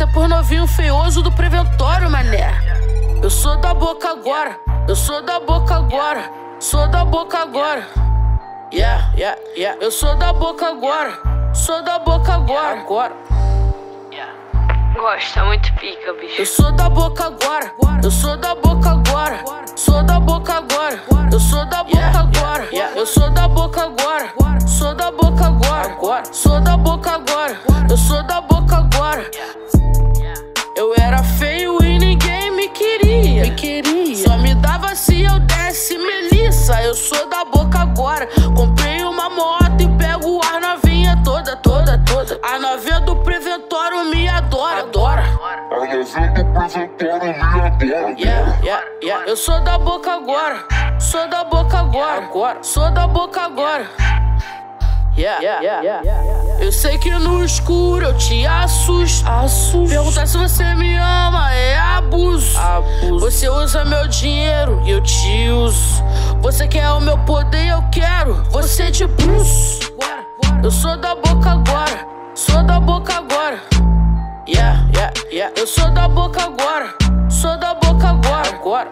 é por novinho feioso do preventório, mané. Eu sou da boca agora, eu sou da boca agora, sou da boca agora. Yeah, yeah, yeah. Eu sou da boca agora, sou da boca agora. Gosta muito pica, bicho. Eu sou da boca agora, eu sou da boca agora, sou da boca agora. Eu sou da boca agora, eu sou da boca agora, sou da boca agora, sou da boca agora, eu sou da boca agora. Eu era feio e ninguém me queria, só me dava se eu desse melissa. Eu sou da boca agora, comprei uma moto e pego o ar novinha toda. A novinha do preventório me adora. A novinha do preventório me adora. Yeah. Eu sou da boca agora, sou da boca agora, sou da boca agora. Eu sei que no escuro eu te assusto. Perguntar se você me ama é abuso. Você usa meu dinheiro e eu te uso. Você quer o meu poder e eu quero você de bruxo. Eu sou da boca agora, sou da boca agora. Eu sou da boca agora, sou da boca agora.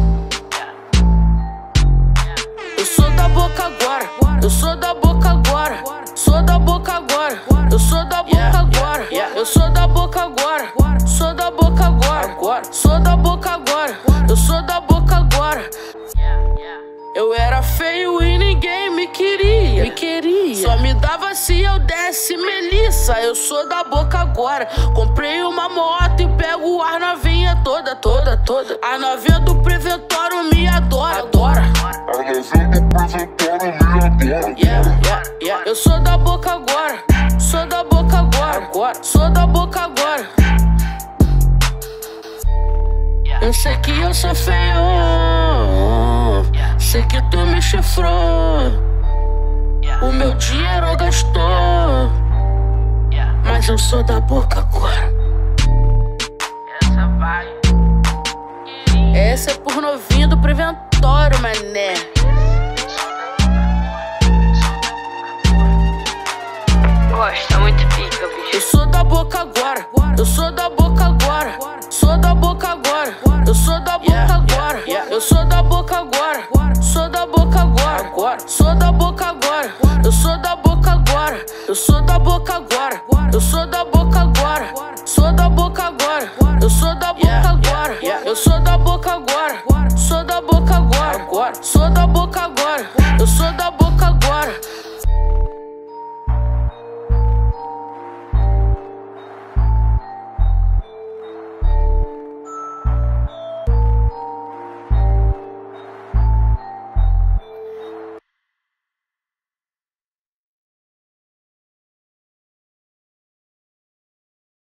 Eu sou da boca agora, eu sou da boca agora, sou da boca agora. Eu sou da boca agora, eu sou da boca agora, sou da boca agora, sou da boca agora, eu sou da boca agora. Eu era feio e ninguém me queria, só me dava se eu desse melissa. Eu sou da boca agora, comprei uma moto e pego o ar novinha toda. A novinha do preventório me adora. A novinha do preventório me adora. Eu sou da boca agora, sou da boca agora, sou da boca agora. Eu sei que eu sou feio, sei que tu me chifrou, o meu dinheiro gastou, mas eu sou da boca agora. Essa é por novinho do preventório, mané. Gosta muito pica, bicho. Eu sou da boca agora, eu sou da boca agora, sou da boca agora. Eu sou da boca agora, eu sou da boca agora, sou da boca agora, sou da boca agora. Eu sou da boca agora, eu sou da boca agora, eu sou da boca agora, sou da boca agora. Eu sou da boca agora, eu sou da boca agora, sou da boca agora, sou da boca agora. Eu sou da boca agora.